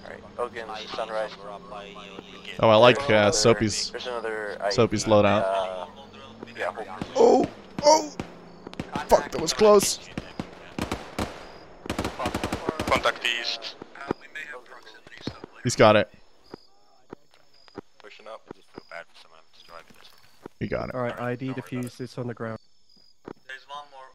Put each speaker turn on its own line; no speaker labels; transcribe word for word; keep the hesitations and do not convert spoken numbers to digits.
Alright, Ogan, Sunrise.
Oh, I like uh, Soapy's
There's another I E D.
Soapy's loadout.
Uh, yeah,
Oh, oh, fuck, that was close.
Contact east.
He's got it.
Pushing up. I just feel bad for someone who's driving this.
He got it.
Alright, I E D defused, it's on the ground.